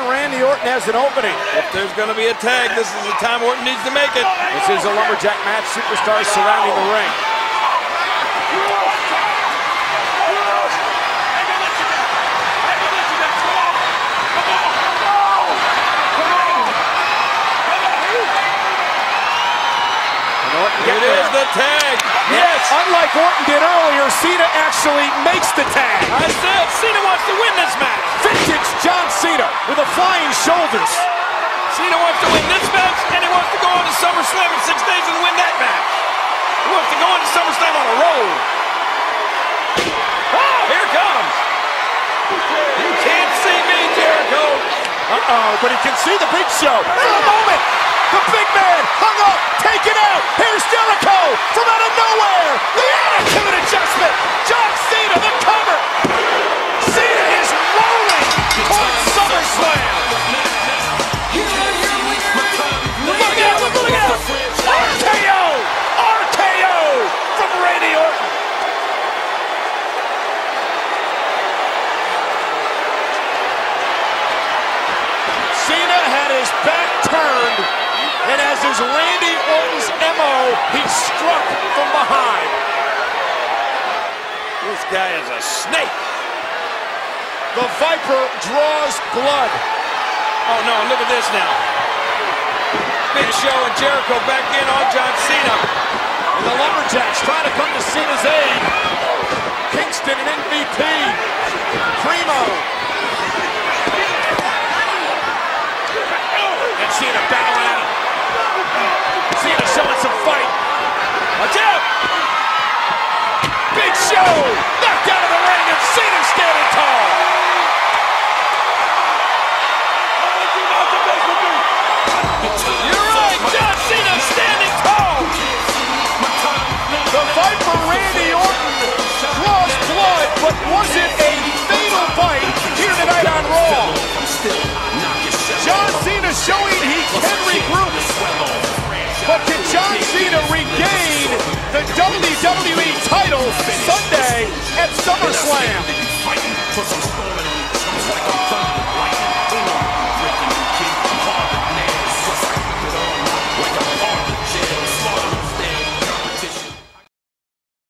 Randy Orton has an opening. If there's going to be a tag, this is the time Orton needs to make it. This is a lumberjack match. Superstars surrounding the ring. It is the tag. Yes. Unlike Orton did earlier, Cena actually makes the tag. I said Cena wants to win this match. Vintage John Cena with the flying shoulders. Cena wants to win this match, and he wants to go on to SummerSlam in 6 days and win that match. He wants to go on to SummerSlam on a roll. Oh, here comes. You can't see me, Jericho. But he can see the Big Show. For a moment, the big man hung up, taken out. Here's Jericho from out of nowhere. The attitude adjustment. John Cena, the cover. Cena is rolling towards SummerSlam. Look out, look out. RKO. RKO from Randy Orton. Cena had his back turned, and as is Randy Orton's MO, he struck from behind. This guy is a snake. The Viper draws blood. Oh no, look at this now. Big Show and Jericho back in on John Cena. And the Lumberjacks trying to come to Cena's aid. Kingston and MVP. Primo. And Cena battling at him. Cena showing some fight. Watch out! Big Show knocked out of the ring, and Cena standing tall. You're right, John Cena standing tall. The Viper Randy Orton draws blood, but was it a fatal fight here tonight on Raw? John Cena showing he can regroup. But can John Cena regain the WWE title Sunday at SummerSlam?